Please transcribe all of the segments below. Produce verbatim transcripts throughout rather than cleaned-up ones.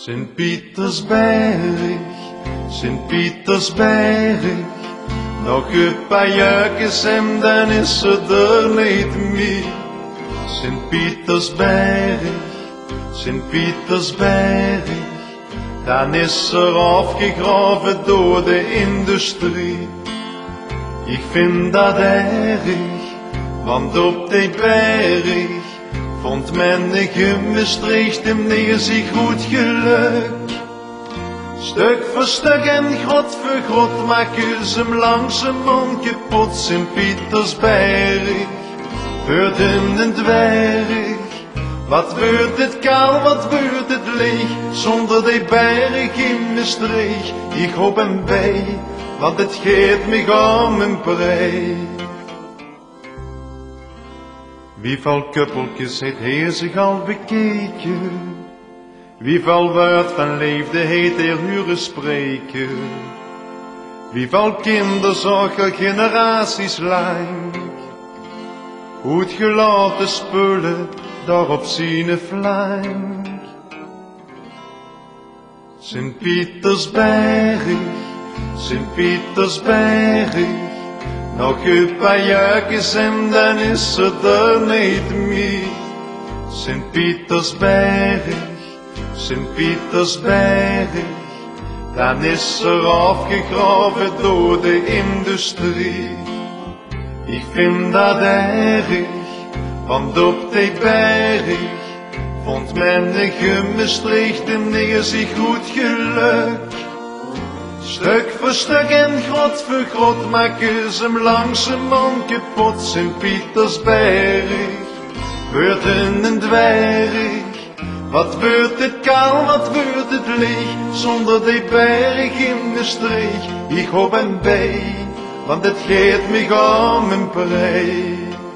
Sint-Pietersberg, Sint-Pietersberg, nog een paar jaartjes en dan is ze er niet meer. Sint-Pietersberg, Sint-Pietersberg, dan is er afgegraven door de industrie. Ik vind dat erg, want op die berg vond men een gemestreegd en neer zich goed geluk. Stuk voor stuk en grot voor grot maken ze hem langzamerhand kapot. Sint-Pietersberg, wordt een dwerg. Wat wordt het kaal, wat wordt het leeg, zonder die berg in de streek. Ik hoop hem bij, want het geeft me om een prei. Wieveel kuppeltjes heeft hij zich al bekeken? Wieveel woord van liefde heeft hij huren spreken? Wieveel kinderzorg al generaties lang? Hoe het gelaten spullen daar op zijn flank. Sint-Pietersberg, Sint-Pietersberg, nog een paar jaartjes en dan is ze er niet meer. Sint-Pietersberg, Sint-Pietersberg, dan is ze afgegraven door de industrie. Ik vind dat erg, want op die berg vond men een gemestreegd en neer zich goed geluk. Stuk voor stuk en grot voor grot maken ze hem langzamerhand kapot. Sint-Pietersberg, wordt een dwerg. Wat wordt het kaal, wat wordt het leeg, zonder die berg in de streek. Ik hoop hem bij, want het geeft me om een prei.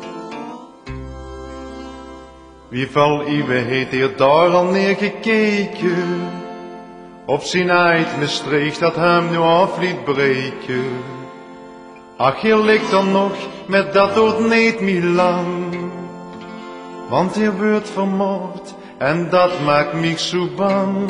Wieveel eeuwen heeft hij daar al neergekeken? Op zijn uit misstreeg dat hem nu af liet breken. Ach, je ligt dan nog met dat dood niet meer lang. Want hij wordt vermoord en dat maakt mij zo bang.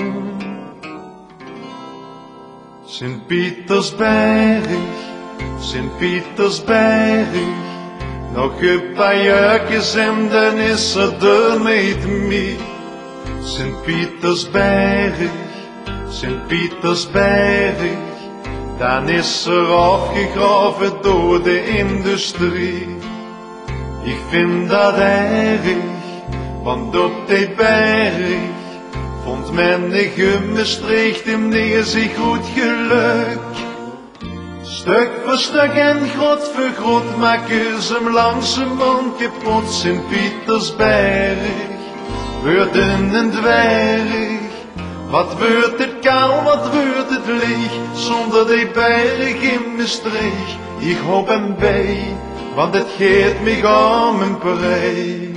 Sint-Pietersberg, Sint-Pietersberg, nog een paar jaartjes en dan is ze er niet meer. Sint-Pietersberg, Sint-Pietersberg, dan is ze afgegraven door de industrie. Ik vind dat erg, want op die berg vond men een gemestreegd en neer zich goed geluk. Stuk voor stuk en grot voor grot maken ze hem langzamerhand kapot. Sint-Pietersberg, wordt een dwerg. Wat wordt het kaal, wat wordt het leeg, zonder die berg in de streek. Ik hoop hem bij, want het geeft me om een prei.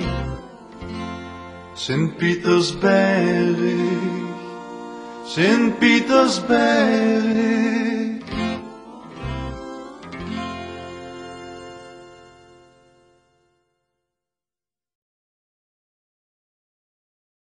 Sint-Pietersberg, Sint-Pietersberg.